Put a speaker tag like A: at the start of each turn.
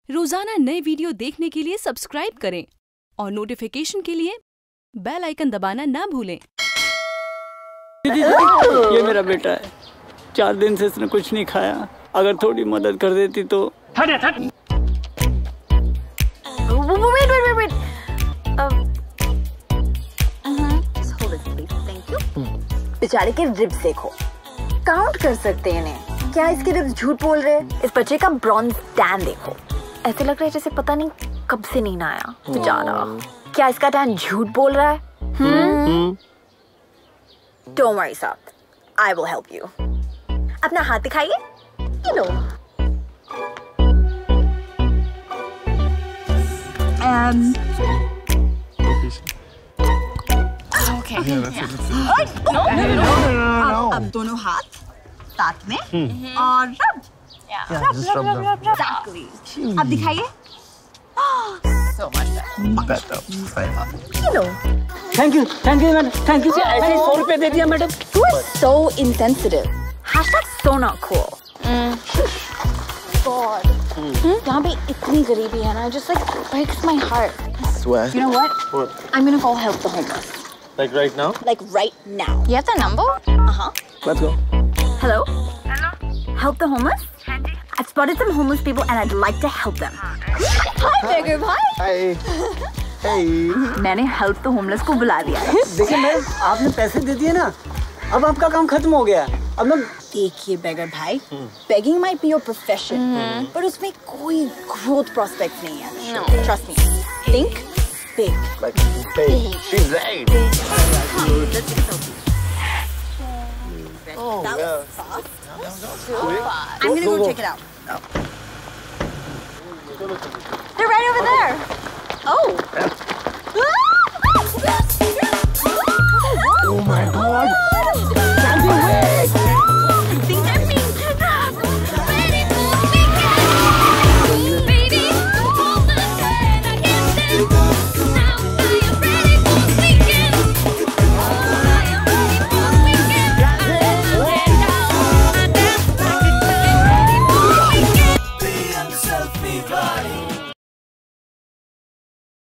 A: रोजाना नए वीडियो देखने के लिए सब्सक्राइब करें और नोटिफिकेशन के लिए बेल आइकन दबाना ना भूलें।
B: ये मेरा बेटा है, 4 दिन से इसने कुछ नहीं खाया। अगर थोड़ी मदद कर देती तो।
C: Wait. Hold it, please. Thank you. बेचारे के रिब्स देखो, काउंट कर सकते हैं इन्हें। क्या इसके रिब्स झूठ बोल रहे हैं? इस बच्चे का ब्रॉन्ज टैन देखो, ऐसे लग रहा है जैसे पता नहीं कब से नींद आया। बेचारा, क्या इसका टैन झूठ बोल रहा है? Don't worry, साहब, I will help you. अपना हाथ दिखाइए। You know. Okay. No. अब दोनों हाथ साथ में और रब। Exactly. अब दिखाइए। So much better. You know.
B: Thank you, madam. Thank you। ऐसे 100 रुपए दे दिया madam.
C: You are so insensitive. #so not cool. God. यहाँ पे इतनी गरीबी है ना, just like breaks my heart.
D: I swear.
C: You know what?
D: What?
C: I'm gonna go help the homeless.
D: Like right now?
C: Like right now. You have the number?
B: Let's go.
C: Hello? Help the homeless? I've spotted some homeless people and I'd like to help them. Hi, beggar bhai.
D: Hi. Hey.
C: मैंने help the homeless को बुला दिया है।
B: देखिए ma'am, आपने पैसे दे दिए ना, अब आपका काम खत्म हो गया। अब मैं
C: देखिए beggar भाई, begging might be your profession, but उसमें कोई growth prospects नहीं है। Trust me. Think big.
D: Like big. She's right.
C: Let's take a selfie.
D: Oh,
C: that
D: yeah.
C: was fast.
D: Quick.
C: I'm gonna go check it out. They're right over there. Oh.
D: Oh my God.